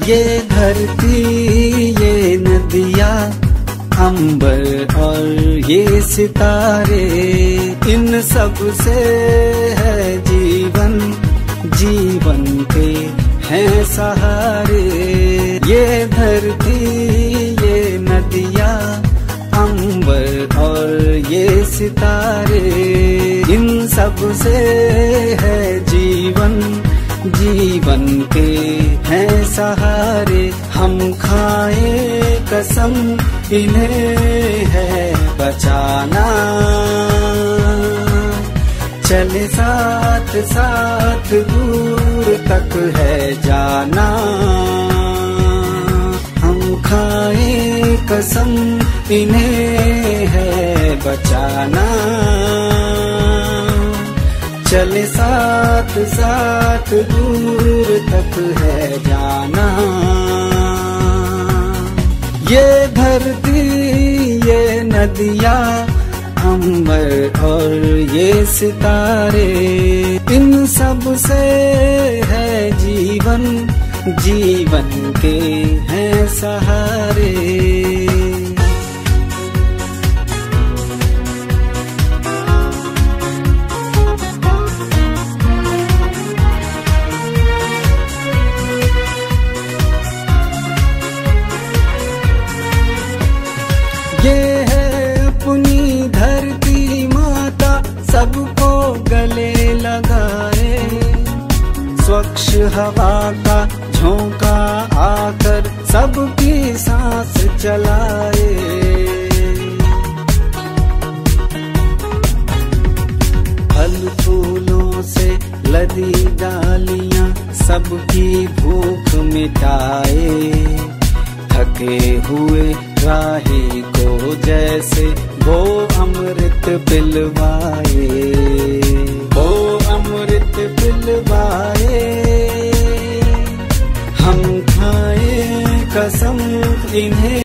ये धरती, ये नदिया, अंबर और ये सितारे, इन सब से है जीवन, जीवन के हैं सहारे। ये धरती, ये नदिया, अंबर और ये सितारे, इन सब से है जीवन, जीवन के हैं सहारे। हम खाए कसम इन्हें है बचाना, चले साथ साथ दूर तक है जाना। हम खाए कसम इन्हें है बचाना, चले साथ साथ दूर तक है जाना। ये धरती, ये नदिया, अंबर और ये सितारे, इन सब से है जीवन, जीवन के हैं सहारे। ये है अपनी धरती माता, सबको गले लगाए, स्वच्छ हवा का झोंका आकर सबकी सांस चलाए। फल फूलों से लदी डालियां सबकी भूख मिटाए, थके हुए राही को जैसे वो अमृत पिलवाए।